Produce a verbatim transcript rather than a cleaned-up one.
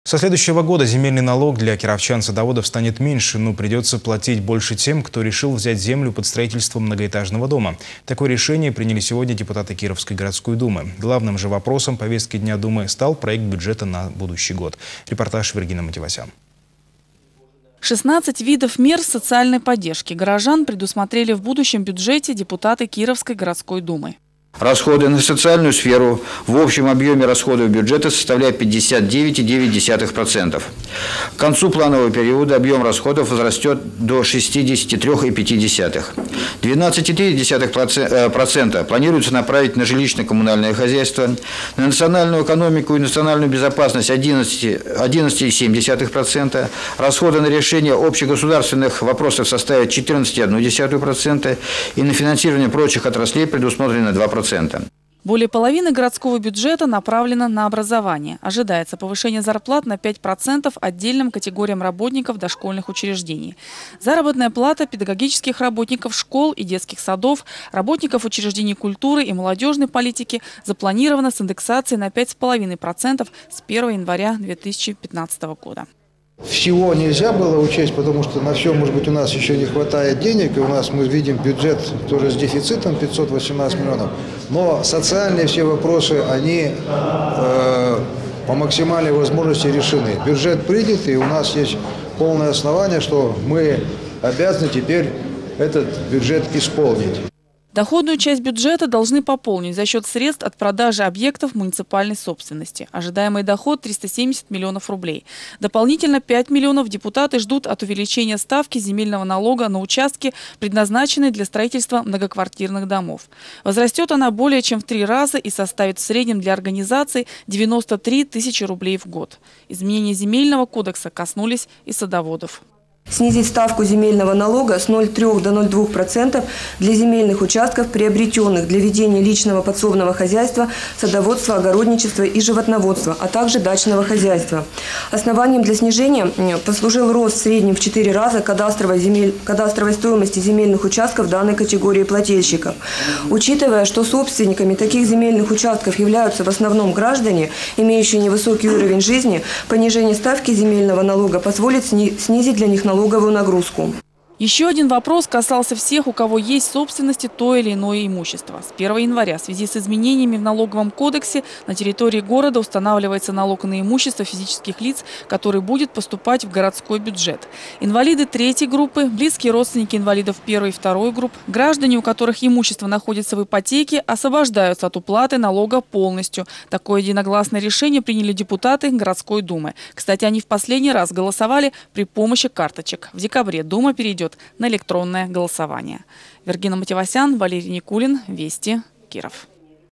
Со следующего года земельный налог для кировчан-садоводов станет меньше, но придется платить больше тем, кто решил взять землю под строительство многоэтажного дома. Такое решение приняли сегодня депутаты Кировской городской думы. Главным же вопросом повестки дня Думы стал проект бюджета на будущий год. Репортаж Вергина Матевосян. шестнадцать видов мер социальной поддержки горожан предусмотрели в будущем бюджете депутаты Кировской городской думы. Расходы на социальную сферу в общем объеме расходов бюджета составляют пятьдесят девять и девять десятых процента. К концу планового периода объем расходов возрастет до шестидесяти трёх и пяти десятых. двенадцать и три десятых процента планируется направить на жилищно-коммунальное хозяйство, на национальную экономику и национальную безопасность одиннадцать и семь десятых процента. Расходы на решение общегосударственных вопросов составят четырнадцать и одну десятую процента и на финансирование прочих отраслей предусмотрено два процента. Более половины городского бюджета направлено на образование. Ожидается повышение зарплат на пять процентов отдельным категориям работников дошкольных учреждений. Заработная плата педагогических работников школ и детских садов, работников учреждений культуры и молодежной политики запланирована с индексацией на пять и пять десятых процента с первого января две тысячи пятнадцатого года. Всего нельзя было учесть, потому что на все, может быть, у нас еще не хватает денег, и у нас, мы видим, бюджет тоже с дефицитом пятьсот восемнадцать миллионов. Но социальные все вопросы, они э, по максимальной возможности решены. Бюджет принят, и у нас есть полное основание, что мы обязаны теперь этот бюджет исполнить. Доходную часть бюджета должны пополнить за счет средств от продажи объектов муниципальной собственности. Ожидаемый доход – триста семьдесят миллионов рублей. Дополнительно пять миллионов депутаты ждут от увеличения ставки земельного налога на участки, предназначенные для строительства многоквартирных домов. Возрастет она более чем в три раза и составит в среднем для организаций девяносто три тысячи рублей в год. Изменения земельного кодекса коснулись и садоводов. Снизить ставку земельного налога с ноль целых трёх до ноль целых двух процентов для земельных участков, приобретенных для ведения личного подсобного хозяйства, садоводства, огородничества и животноводства, а также дачного хозяйства. Основанием для снижения послужил рост в среднем в четыре раза кадастровой, земель... кадастровой стоимости земельных участков данной категории плательщиков. Учитывая, что собственниками таких земельных участков являются в основном граждане, имеющие невысокий уровень жизни, понижение ставки земельного налога позволит сни... снизить для них налог. налоговую нагрузку. Еще один вопрос касался всех, у кого есть в собственности то или иное имущество. С первого января в связи с изменениями в налоговом кодексе на территории города устанавливается налог на имущество физических лиц, который будет поступать в городской бюджет. Инвалиды третьей группы, близкие родственники инвалидов первой и второй групп, граждане, у которых имущество находится в ипотеке, освобождаются от уплаты налога полностью. Такое единогласное решение приняли депутаты городской думы. Кстати, они в последний раз голосовали при помощи карточек. В декабре Дума перейдет на электронное голосование. Вергина Матевосян, Валерий Никулин, Вести, Киров.